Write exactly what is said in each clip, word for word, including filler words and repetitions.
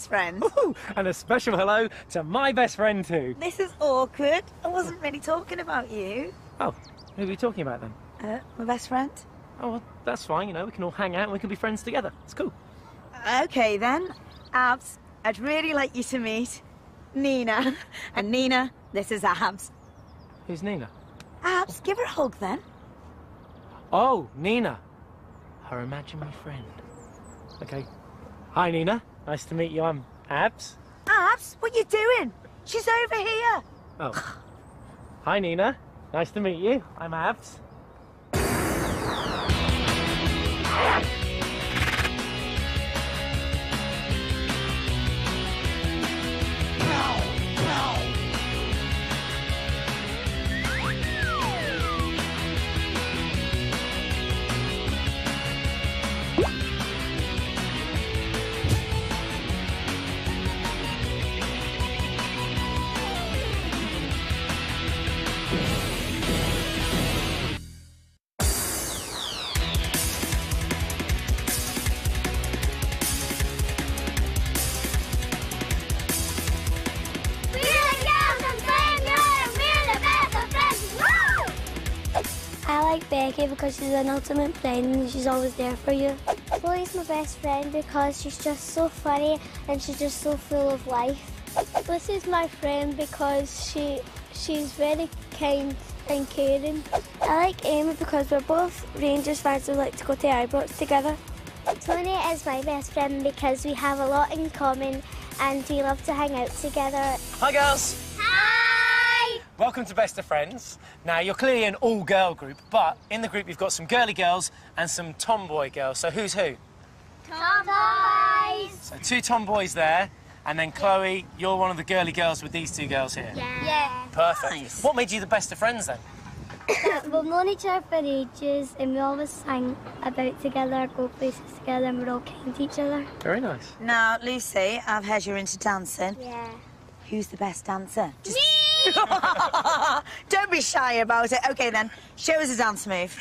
friend. Ooh, and a special hello to my best friend too. This is awkward. I wasn't really talking about you. Oh, who are we talking about then? Uh, my best friend. Oh, well, that's fine, you know, we can all hang out and we can be friends together. It's cool. Okay then. Abs, I'd really like you to meet Nina. And Nina, this is Abs. Who's Nina? Abs, give her a hug then. Oh, Nina. Her imaginary friend. Okay. Hi, Nina. Nice to meet you. I'm Abs. Abs, what you doing? She's over here. Oh. Hi, Nina. Nice to meet you. I'm Abs. I like Becky because she's an ultimate friend and she's always there for you. Chloe's my best friend because she's just so funny and she's just so full of life. Lucy's my friend because she she's very kind and caring. I like Amy because we're both Rangers fans who like to go to Ibrox together. Toni is my best friend because we have a lot in common and we love to hang out together. Hi, girls. Hi! Welcome to Best of Friends. Now, you're clearly an all-girl group, but in the group you've got some girly girls and some tomboy girls. So who's who? Tomboys! So two tomboys there, and then Chloe, you're one of the girly girls with these two girls here. Yeah. yeah. Perfect. Nice. What made you the best of friends then? We've known each other for ages and we always hang about together, go places together, and we're all kind to each other. Very nice. Now, Lucy, I've heard you're into dancing. Yeah. Who's the best dancer? Just... Me! Don't be shy about it. Okay, then, show us a dance move.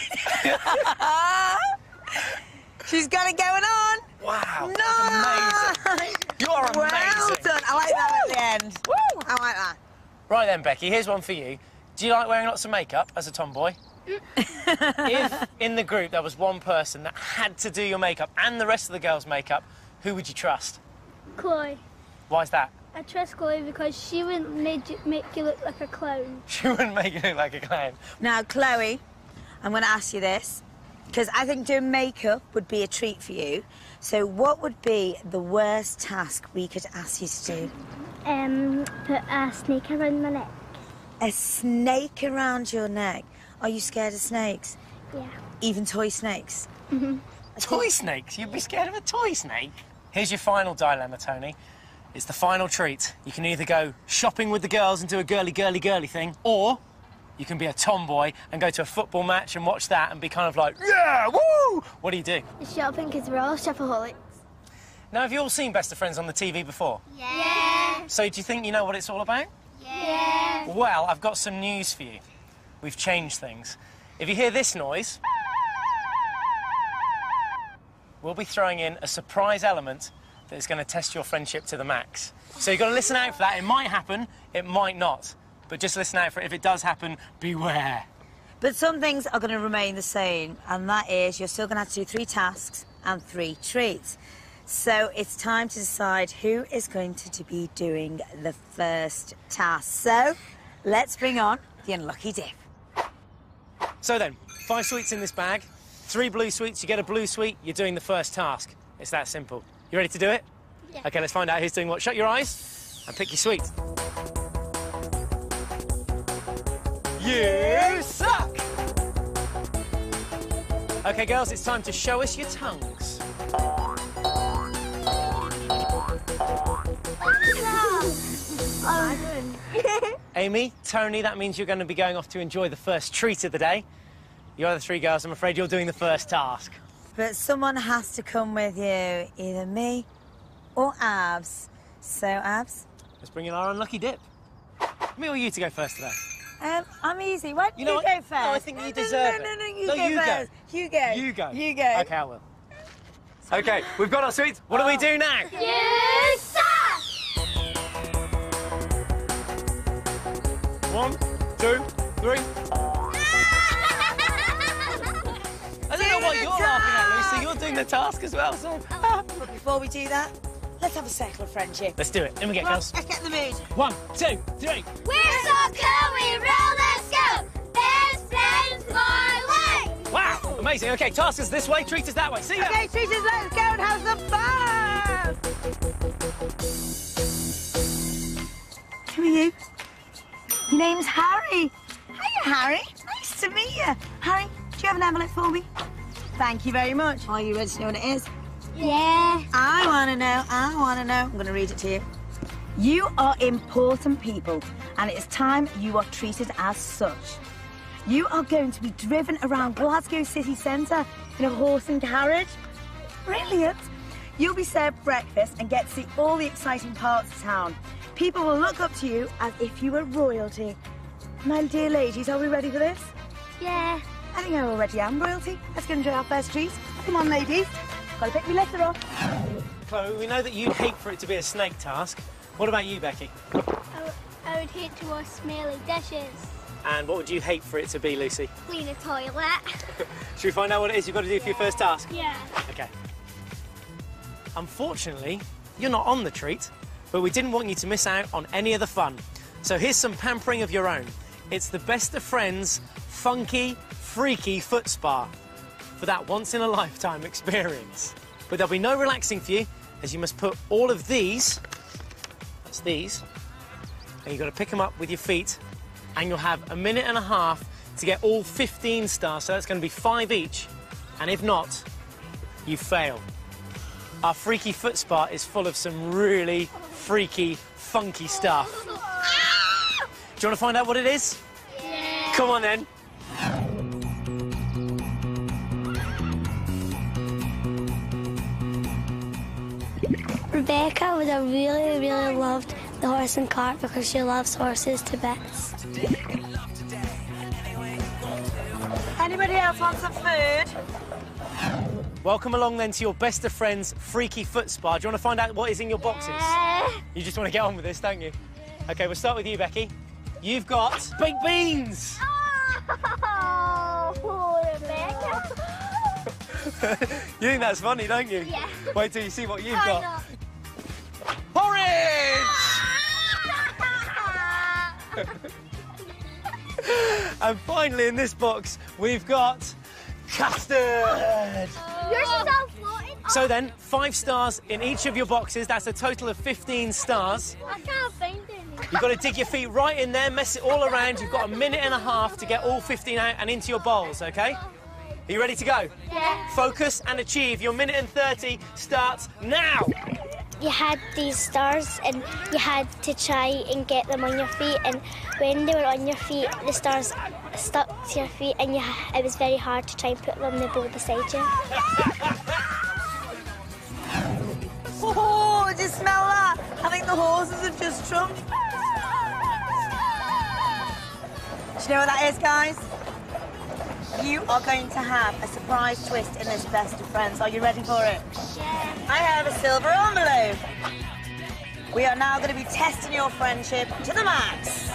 She's got it going on. Wow. Nice. Amazing. You're amazing. Well done. I like that at the end. Woo. I like that. Right then, Becky, here's one for you. Do you like wearing lots of makeup as a tomboy? If in the group there was one person that had to do your makeup and the rest of the girls' makeup, who would you trust? Chloe. Why's that? I trust Chloe because she wouldn't make you, make you look like a clown. She wouldn't make you look like a clown. Now, Chloe, I'm going to ask you this, because I think doing makeup would be a treat for you. So what would be the worst task we could ask you to do? Um, put a snake around my neck. A snake around your neck? Are you scared of snakes? Yeah. Even toy snakes? Mm-hmm. Toy snakes? You'd be scared of a toy snake? Here's your final dilemma, Toni. It's the final treat. You can either go shopping with the girls and do a girly, girly, girly thing, or you can be a tomboy and go to a football match and watch that and be kind of like, yeah, woo! What do you do? Shopping because we're all shopaholics. Now, have you all seen Best of Friends on the T V before? Yeah. So do you think you know what it's all about? Yeah. Well, I've got some news for you. We've changed things. If you hear this noise, we'll be throwing in a surprise element that is going to test your friendship to the max. So you've got to listen out for that. It might happen, it might not. But just listen out for it. If it does happen, beware. But some things are going to remain the same, and that is you're still going to have to do three tasks and three treats. So it's time to decide who is going to be doing the first task. So let's bring on the unlucky dip. So then, five sweets in this bag, three blue sweets, you get a blue sweet, you're doing the first task. It's that simple. You ready to do it? Yeah. OK, let's find out who's doing what. Shut your eyes and pick your sweet. You suck! OK, girls, it's time to show us your tongues. Amy, Toni, that means you're going to be going off to enjoy the first treat of the day. You other three girls, I'm afraid you're doing the first task. But someone has to come with you, either me or Abs. So, Abs? Let's bring in our unlucky dip. Me or you to go first today? Um, I'm easy. Why don't You you, know go what? first? No, I think you no, deserve no, no, it. No, no, you No, go you go. first. You go. You go. You go. OK, I will. OK, we've got our sweets. What do we do now? You suck! One, two, three. I don't know what you're laughing at, Lucy. You're doing the task as well, so... But before we do that, let's have a circle of friendship. Let's do it. In we get, Come on, girls. let's get in the mood. One, two, three. We're so cool, we roller skate. Best friends for life. Wow, amazing. OK, task is this way, treat is that way. See ya. OK, treaters, let's go and have some fun! Who are you? Your name's Harry. Hiya, Harry. Nice to meet you. Harry, do you have an envelope for me? Thank you very much. Are you ready to know what it is? Yeah. I want to know. I want to know. I'm going to read it to you. You are important people, and it is time you are treated as such. You are going to be driven around Glasgow city centre in a horse and carriage. Brilliant. You'll be served breakfast and get to see all the exciting parts of town. People will look up to you as if you were royalty. My dear ladies, are we ready for this? Yeah. I think I already am royalty. Let's go and enjoy our first treat. Come on, ladies. Gotta pick me lifter off. Chloe, we know that you'd hate for it to be a snake task. What about you, Becky? I, w I would hate to wash smelly dishes. And what would you hate for it to be, Lucy? Clean a toilet. Should we find out what it is you've got to do for your first task? Yeah. OK. Unfortunately, you're not on the treat, but we didn't want you to miss out on any of the fun. So here's some pampering of your own. It's the Best of Friends funky, freaky foot spa for that once-in-a-lifetime experience. But there'll be no relaxing for you, as you must put all of these, that's these, and you've got to pick them up with your feet, and you'll have a minute and a half to get all fifteen stars, so that's going to be five each, and if not, you fail. Our freaky foot spa is full of some really freaky, funky stuff. Do you want to find out what it is? Yeah. Come on, then. Rebecca would have really, really loved the horse and cart because she loves horses to bits. Anybody else want some food? Welcome along, then, to your Best of Friends freaky foot spa. Do you want to find out what is in your boxes? Yeah. You just want to get on with this, don't you? OK, we'll start with you, Becky. You've got baked beans. Oh, Rebecca. You think that's funny, don't you? Yeah. Wait till you see what you've I got. know. Porridge! And finally, in this box, we've got custard. Yours is all floating. So then, five stars in each of your boxes. That's a total of fifteen stars. I can't find any. You've got to dig your feet right in there, mess it all around. You've got a minute and a half to get all fifteen out and into your bowls, OK? Are you ready to go? Yeah. Focus and achieve. Your minute and thirty starts now. You had these stars and you had to try and get them on your feet, and when they were on your feet, the stars stuck to your feet, and you, it was very hard to try and put them in the bowl beside you. Oh, do you smell that? I think the horses have just jumped. Do you know what that is, guys? You are going to have a surprise twist in this Best of Friends. Are you ready for it? Yeah. I have a silver envelope. We are now going to be testing your friendship to the max.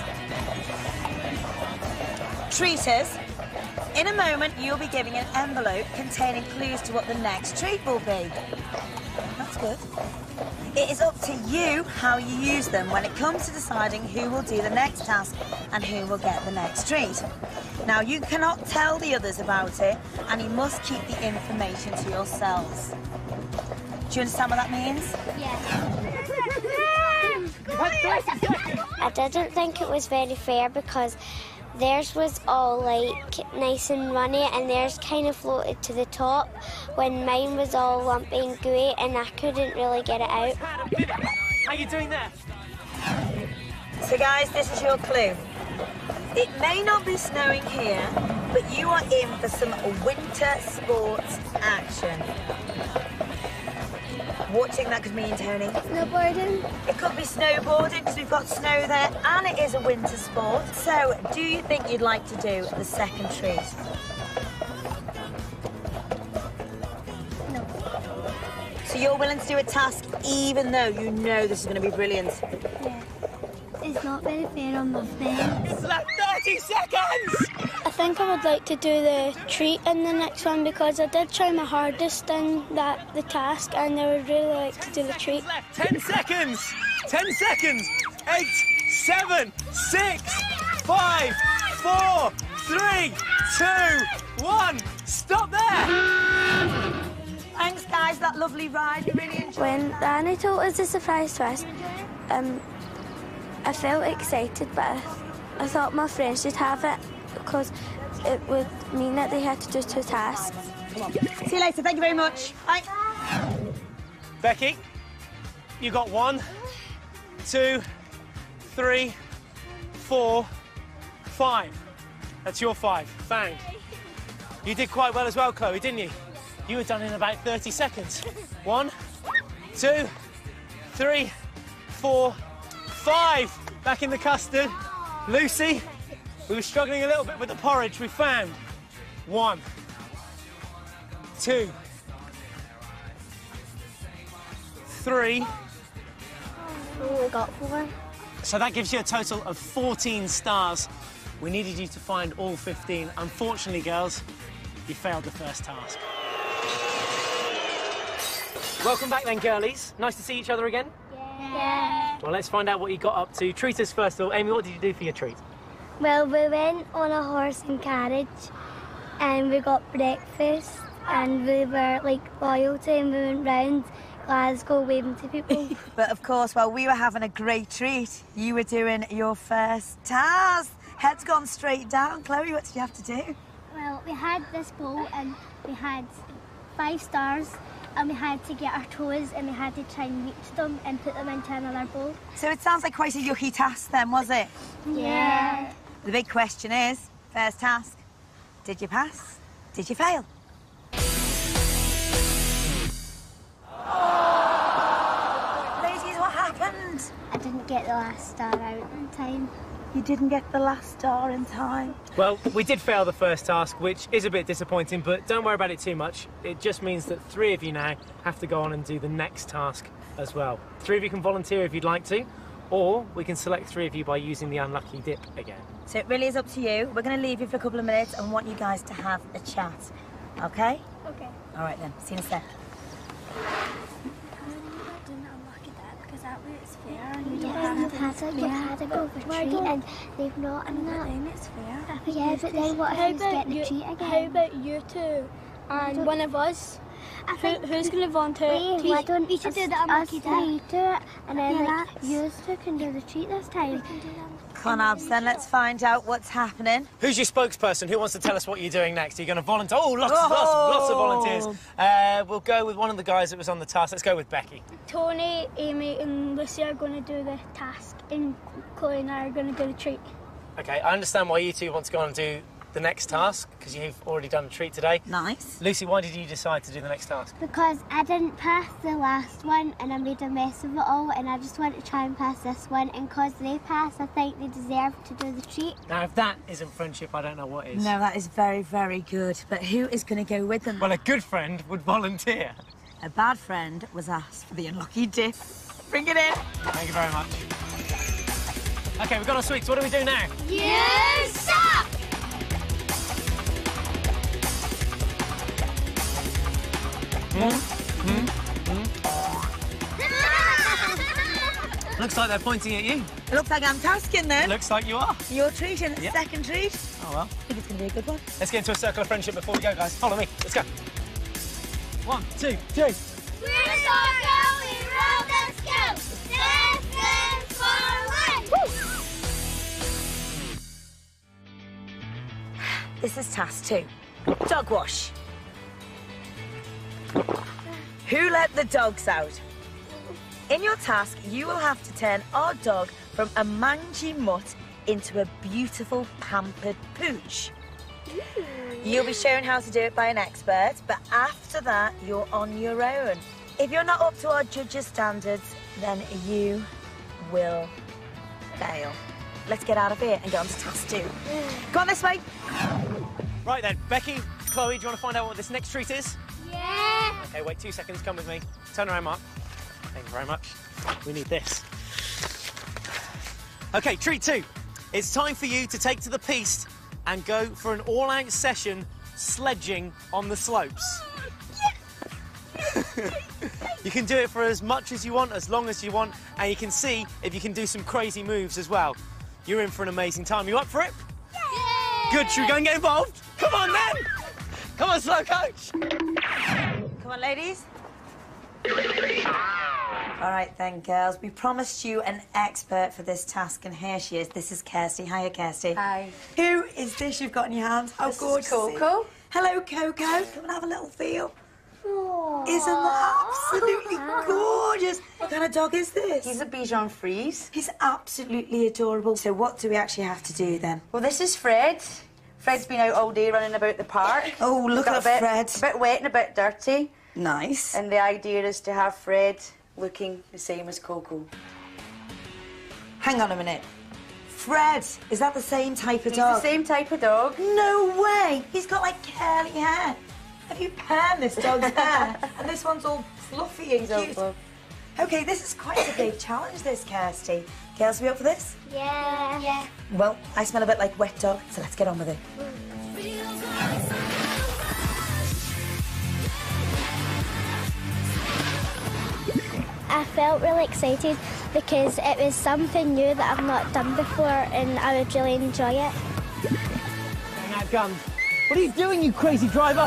Treaters, in a moment you'll be giving an envelope containing clues to what the next treat will be. That's good. It is up to you how you use them when it comes to deciding who will do the next task and who will get the next treat. Now, you cannot tell the others about it, and you must keep the information to yourselves. Do you understand what that means? Yeah. I didn't think it was very fair because theirs was all like nice and runny, and theirs kind of floated to the top, when mine was all lumpy and gooey, and I couldn't really get it out. How are you doing there? So, guys, this is your clue. It may not be snowing here, but you are in for some winter sports action. What do you think that could mean, Toni? Snowboarding. It could be snowboarding because we've got snow there, and it is a winter sport. So, do you think you'd like to do the second treat? No. So you're willing to do a task even though you know this is going to be brilliant? Yeah. it's not very fair on my friends. Left thirty seconds! I think I would like to do the treat in the next one because I did try my hardest in that the task and I would really like to do the treat. Left. ten seconds! ten seconds! Eight, seven, six, five, four, three, two, one. Stop there! Thanks, guys, that lovely ride. We really enjoyed When Annie told us the surprise twist, um, I felt excited, but I, I thought my friends should have it because it would mean that they had to do two tasks. Come on. See you later. Thank you very much. Bye. Becky, you got one, two, three, four, five. That's your five. Bang. You did quite well as well, Chloe, didn't you? You were done in about thirty seconds. One, two, three, four, five. Back in the custard. Lucy, we were struggling a little bit with the porridge. We found one, two, three. Oh, we got four. So that gives you a total of fourteen stars. We needed you to find all fifteen. Unfortunately, girls, you failed the first task. Welcome back then, girlies. Nice to see each other again. Yeah. Well, let's find out what you got up to. Treat us first of all. Amy, what did you do for your treat? Well, we went on a horse and carriage and we got breakfast and we were like royalty and we went round Glasgow waving to people. But of course, while we were having a great treat, you were doing your first task. Head's gone straight down. Chloe, what did you have to do? Well, we had this bowl and we had five stars and we had to get our toes and we had to try and reach them and put them into another bowl. So it sounds like quite a yucky task then, was it? Yeah. The big question is, first task, did you pass? Did you fail? Ladies, what happened? I didn't get the last star out in time. You didn't get the last star in time. Well, we did fail the first task, which is a bit disappointing, but don't worry about it too much. It just means that three of you now have to go on and do the next task as well. Three of you can volunteer if you'd like to, or we can select three of you by using the unlucky dip again. So it really is up to you. We're going to leave you for a couple of minutes and want you guys to have a chat. Okay? Okay. All right then. See you in a sec. You've had to, you've had to go for treat and they've not and that. Then it's fair. Yeah, but then what How who's about getting you, the treat again? How about you two and one of us? I Who, think who's going to volunteer? Wait, why don't we should us, do the us unlucky three dip? do it and then Yeah, like that's- you two can do the treat this time. Come on, Abs, then let's find out what's happening. Who's your spokesperson? Who wants to tell us what you're doing next? Are you going to volunteer? Oh, lots, lots, lots of volunteers. Uh, we'll go with one of the guys that was on the task. Let's go with Becky. Toni, Amy and Lucy are going to do the task and Chloe and I are going to do the treat. OK, I understand why you two want to go on and do the next task, because you've already done a treat today. Nice. Lucy, why did you decide to do the next task? Because I didn't pass the last one and I made a mess of it all and I just want to try and pass this one and because they passed I think they deserve to do the treat. Now, if that isn't friendship, I don't know what is. No, that is very, very good. But who is going to go with them? Well, a good friend would volunteer. A bad friend was asked for the unlucky dip. Bring it in. Thank you very much. OK, we've got our sweets. What do we do now? You suck! Hmm? Hmm? Hmm? Looks like they're pointing at you. It looks like I'm tasking then. Looks like you are. You're treating, Yep. second treat. Oh, well. I think it's going to be a good one. Let's get into a circle of friendship before we go, guys. Follow me. Let's go. One, two, three. We're so girl, we roll the skill. Seven, four, one. This is task two. Dog wash. Who let the dogs out? In your task, you will have to turn our dog from a mangy mutt into a beautiful pampered pooch. You'll be shown how to do it by an expert, but after that, you're on your own. If you're not up to our judges' standards, then you will fail. Let's get out of here and get on to task two. Go on this way. Right then, Becky, Chloe, do you want to find out what this next treat is? Yeah. OK, wait two seconds. Come with me. Turn around, Mark. Thank you very much. We need this. OK, treat two. It's time for you to take to the piste and go for an all-out session sledging on the slopes. You can do it for as much as you want, as long as you want, and you can see if you can do some crazy moves as well. You're in for an amazing time. You up for it? Yeah! Good, should we go and get involved? Come on, then! Come on, slow coach! Come on, ladies. All right, then, girls. We promised you an expert for this task, and here she is. This is Kirsty. Hiya, Kirsty. Hi. Who is this you've got in your hand? How This is gorgeous. Coco. Hello, Coco. Come and have a little feel. Aww. Isn't that absolutely gorgeous? What kind of dog is this? He's a Bichon Frise. He's absolutely adorable. So what do we actually have to do then? Well, this is Fred. Fred's been out all day running about the park. Oh, look Got at a bit, Fred. A bit wet and a bit dirty. Nice. And the idea is to have Fred looking the same as Coco. Hang on a minute. Fred, is that the same type of He's dog? the same type of dog. No way! He's got like curly hair. Have you permed this dog's hair? And this one's all fluffy and He's all cute. fluff. Okay, this is quite a big challenge, this, Kirsty. Girls, are we up for this? Yeah. Yeah. Well, I smell a bit like wet dog, so let's get on with it. I felt really excited because it was something new that I've not done before and I would really enjoy it. Now, guns. What are you doing, you crazy driver?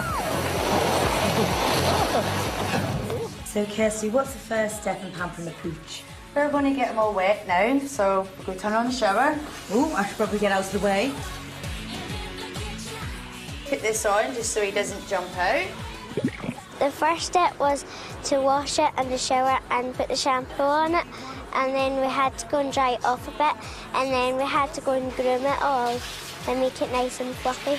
So, Kirsty, what's the first step in pampering the pooch? We're going to get him all wet now, so we're going to turn on the shower. Oh, I should probably get out of the way. Put this on just so he doesn't jump out. The first step was to wash it in the shower and put the shampoo on it, and then we had to go and dry it off a bit, and then we had to go and groom it all and make it nice and fluffy.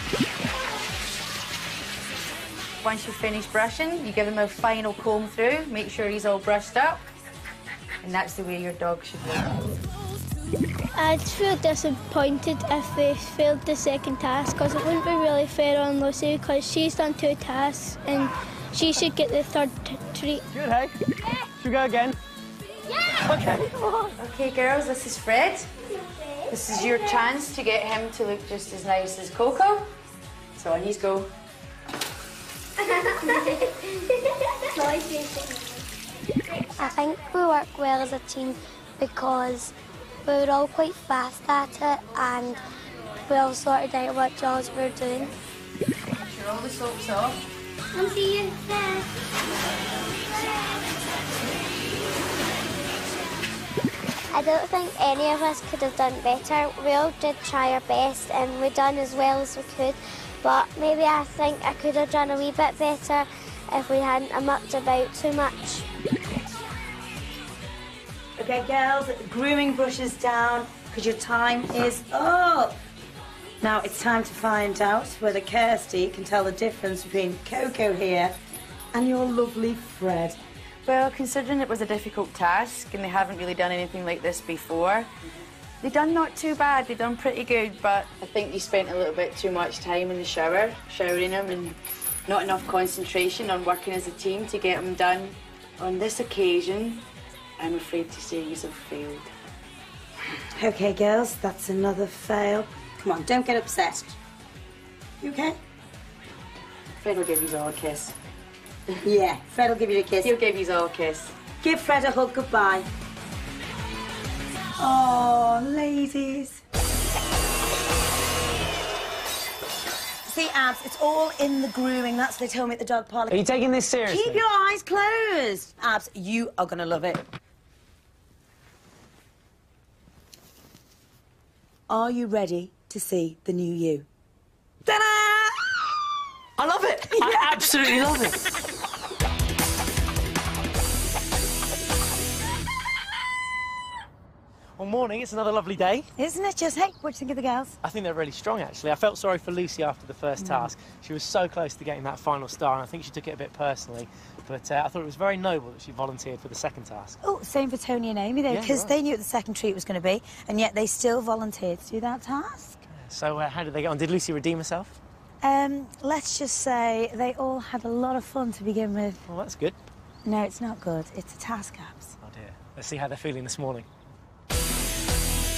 Once you've finished brushing, you give him a final comb through, make sure he's all brushed up, and that's the way your dog should look. I'd feel disappointed if they failed the second task because it wouldn't be really fair on Lucy because she's done two tasks and she should get the third t treat. Good, hey? Yeah. Should we go again? Yeah! Okay. Okay, girls, this is Fred. This is your chance to get him to look just as nice as Coco. So on you go. I think we work well as a team because we were all quite fast at it and we all sorted out what jobs we were doing. Make sure all the soap's off. I'll see you there. I don't think any of us could have done better. We all did try our best and we done as well as we could, but maybe I think I could have done a wee bit better if we hadn't mucked about too much. Okay, girls, grooming brushes down because your time is up. Now it's time to find out whether Kirsty can tell the difference between Coco here and your lovely Fred. Well, considering it was a difficult task and they haven't really done anything like this before, they done not too bad, they done pretty good, but I think they spent a little bit too much time in the shower, showering him, and not enough concentration on working as a team to get them done. On this occasion, I'm afraid to say you've failed. Okay, girls, that's another fail. Come on, don't get upset. You okay? Fred will give you all a kiss. Yeah, Fred will give you a kiss. He'll give you all a kiss. Give Fred a hug goodbye. Oh, ladies. See, Abs, it's all in the grooming. That's what they told me at the dog parlour. Are you taking this seriously? Keep your eyes closed. Abs, you are going to love it. Are you ready to see the new you? Ta-da! I love it. I absolutely love it. Well, morning. It's another lovely day. Isn't it just, hey, what do you think of the girls? I think they're really strong, actually. I felt sorry for Lucy after the first Mm. task. She was so close to getting that final star, and I think she took it a bit personally. But uh, I thought it was very noble that she volunteered for the second task. Oh, same for Toni and Amy, though, Yeah, because right. they knew what the second treat was going to be, and yet they still volunteered to do that task. So uh, how did they get on? Did Lucy redeem herself? Um, let's just say they all had a lot of fun to begin with. Well, that's good. No, it's not good. It's a task, Abs. Oh, dear. Let's see how they're feeling this morning.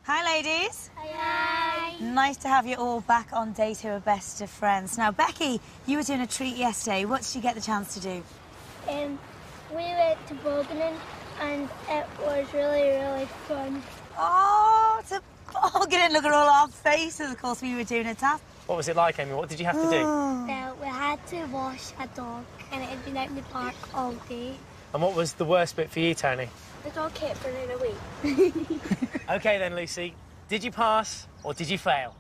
Hi, ladies. Hi. Nice to have you all back on day two of Best of Friends. Now, Becky, you were doing a treat yesterday. What did you get the chance to do? Um, we went tobogganing and it was really, really fun. Oh, tobogganing. Look at all our faces. Of course, we were doing a task. What was it like, Amy? What did you have to do? Well, we had to wash a dog and it had been out in the park all day. And what was the worst bit for you, Tony? The dog kept running away. OK, then, Lucy. Did you pass or did you fail?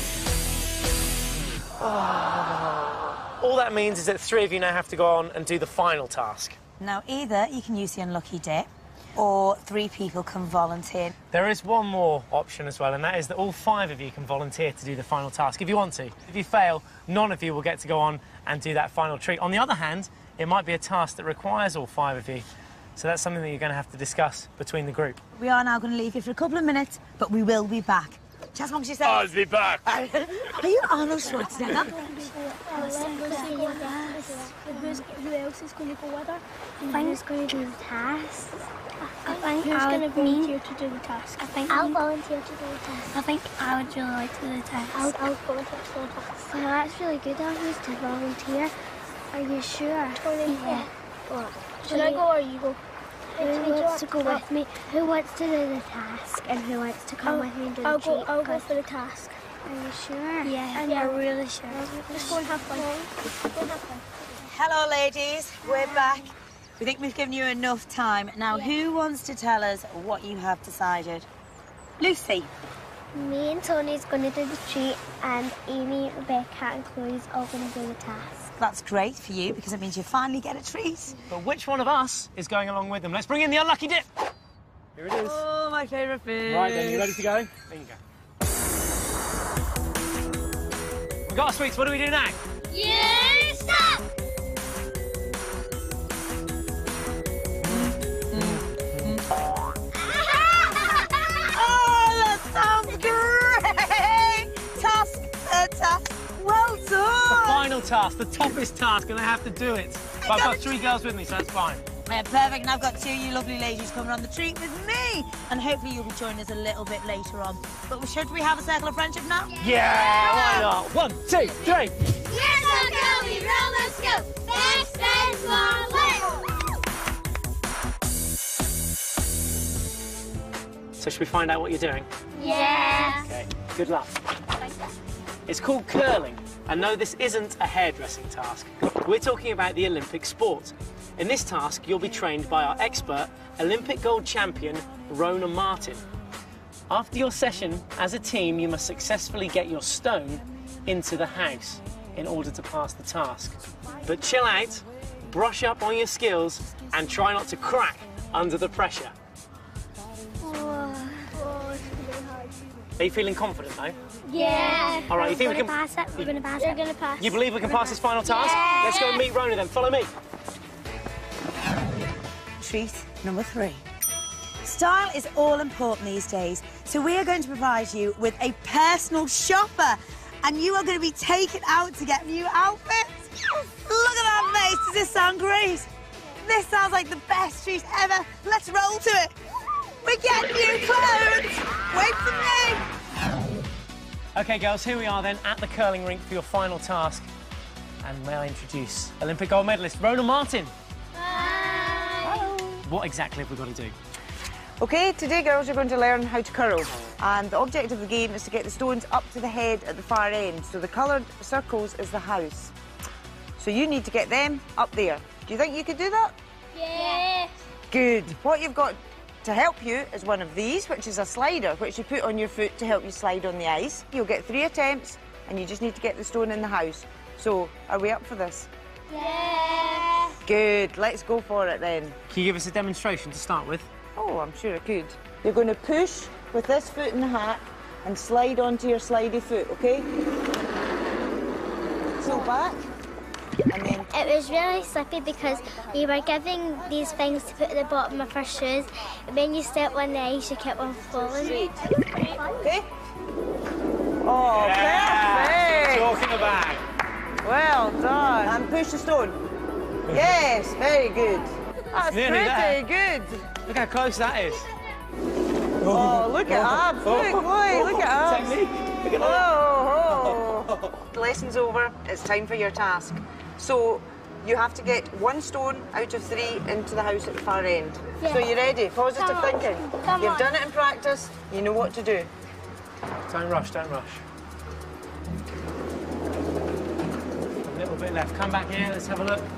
Oh. All that means is that three of you now have to go on and do the final task. Now, either you can use the unlucky dip or three people can volunteer. There is one more option as well, and that is that all five of you can volunteer to do the final task if you want to. If you fail, none of you will get to go on and do that final treat. On the other hand, it might be a task that requires all five of you. So that's something that you're going to have to discuss between the group. We are now going to leave you for a couple of minutes, but we will be back. Just amongst yourselves. I'll be back. Are you Arnold Schwarzenegger? Who's, who else is going to go with her? I think who's going to do the task. I think Who's I going to would volunteer me. to do the task? I think I'll volunteer to do the task. I think I would really like to do the task. I'll, I'll volunteer to do the task. Well, that's really good of you to volunteer. Are you sure? Tony, Yeah. What? Should I go or you go? Who wants to go with me? Who wants to do the task and who wants to come I'll, with me and do I'll the go. treat? I'll go for the task. Are you sure? Yeah, I'm yeah. really sure. Just go and have fun. Go and have fun. Hello, ladies. We're back. We think we've given you enough time. Now, Yeah. who wants to tell us what you have decided? Lucy. Me and Tony's going to do the treat and Amy, Rebecca and Chloe's all going to do the task. That's great for you because it means you finally get a treat. But which one of us is going along with them? Let's bring in the unlucky dip. Here it is. Oh, my favourite food. Right, then, you ready to go? There you go. We've got our sweets. What do we do now? You stop! Oh, that sounds great! Task, third task. Well The done. final task, the toughest task, and I have to do it. But I've got three girls with me, so that's fine. Yeah, perfect. And I've got two of you lovely ladies coming on the treat with me. And hopefully you'll be joining us a little bit later on. But should we have a circle of friendship now? Yeah, why not? One, two, three. Yes, I'll go, we roll, let's go. Best friends for life. So should we find out what you're doing? Yeah. Okay, good luck. It's called curling, and no, this isn't a hairdressing task. We're talking about the Olympic sport. In this task, you'll be trained by our expert, Olympic gold champion, Rona Martin. After your session, as a team, you must successfully get your stone into the house in order to pass the task. But chill out, brush up on your skills, and try not to crack under the pressure. Are you feeling confident, though? Yeah. All right, you think we We're can... gonna pass it. We're gonna pass We're it. going to pass. You believe we can pass this final task? Yeah. Let's go and meet Rona then. Follow me. Treat number three. Style is all important these days, so we are going to provide you with a personal shopper, and you are going to be taken out to get new outfits. Look at that face. Does this sound great? This sounds like the best treat ever. Let's roll to it. We get new clothes. Wait for me. OK, girls, here we are then at the curling rink for your final task. And may I introduce Olympic gold medalist Rona Martin. Hi. What exactly have we got to do? OK, today, girls, you're going to learn how to curl. And the object of the game is to get the stones up to the head at the far end. So the coloured circles is the house. So you need to get them up there. Do you think you could do that? Yes. Good. What you've got to help you is one of these, which is a slider, which you put on your foot to help you slide on the ice. You'll get three attempts, and you just need to get the stone in the house. So, are we up for this? Yes. Good. Let's go for it then. Can you give us a demonstration to start with? Oh, I'm sure I could. You're going to push with this foot in the hat and slide onto your slidey foot, OK? Pull back, and then... It was really slippy because we were giving these things to put at the bottom of our shoes. And when you step on the ice, you kept on falling. OK? Oh, perfect! Talking about. Well done. And push the stone. Yes, very good. That's nearly pretty there. good. Look how close that is. Oh, look at abs. Look, boy, look at abs. Technique. Look at that. Oh, oh. The lesson's over. It's time for your task. So you have to get one stone out of three into the house at the far end. Yeah. So you ready? Positive Come on. thinking. Come You've on. done it in practice. You know what to do. Don't rush, don't rush. A little bit left. Come back here, let's have a look.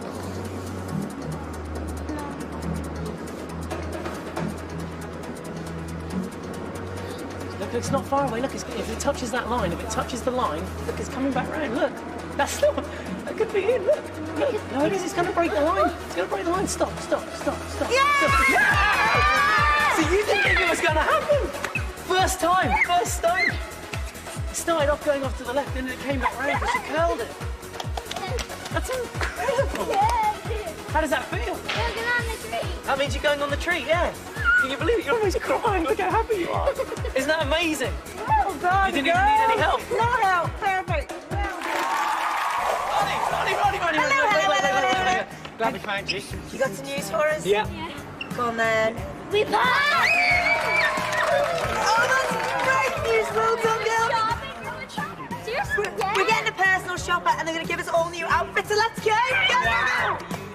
Look, it's not far away. Look, it's, if it touches that line, if it touches the line, look, it's coming back round. Look, that's not. That could be in. Look, look. No, it is. It's going to break the line. It's going to break the line. Stop, stop, stop, stop. Yeah! Stop. Yeah! So you didn't think it was going to happen? First time. First time. It started off going off to the left, and then it came back round, but she curled it. That's incredible. How does that feel? Looking on the tree. That means you're going on the tree, yeah. Can you believe it? You're almost crying. Look how happy you are. Isn't that amazing? Well done, You didn't girl. even need any help. No help. Perfect. Ronnie, Ronnie, Ronnie, Ronnie. Hello, Ronnie, hello, Ronnie, hello, Ronnie, hello, Ronnie. Glad we found you. You got some news for us? Yeah. Come on, then. We passed! Oh, that's great news. Well done, girl. Seriously? Yeah. We're getting a personal shopper and they're going to give us all new outfits, so let's go! Go! Wow.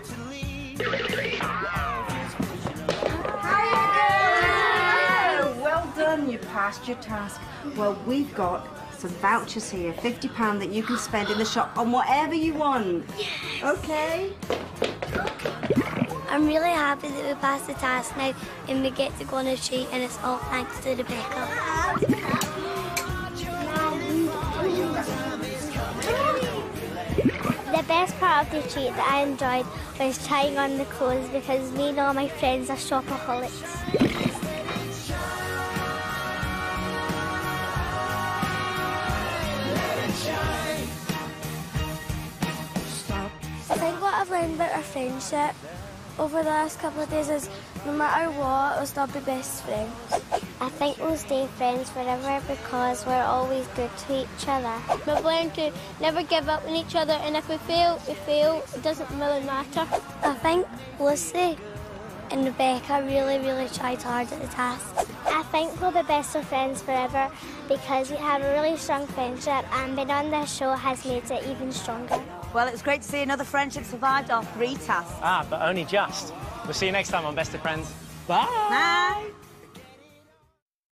Well done, you passed your task. Well, we've got some vouchers here, fifty pounds that you can spend in the shop on whatever you want. Yes. Okay? I'm really happy that we passed the task now and we get to go on a treat, and it's all thanks to Rebecca. The best part of the treat that I enjoyed was trying on the clothes, because me and all my friends are shopaholics. I think what I've learned about our friendship over the last couple of days is no matter what, we'll still be best friends. I think we'll stay friends forever because we're always good to each other. We've learned to never give up on each other, and if we fail, we fail. It doesn't really matter. I think Lucy and Rebecca really, really tried hard at the task. I think we'll be best of friends forever because we have a really strong friendship, and being on this show has made it even stronger. Well, it was great to see another friendship survived our three tasks. Ah, but only just. We'll see you next time on Best of Friends. Bye. Bye.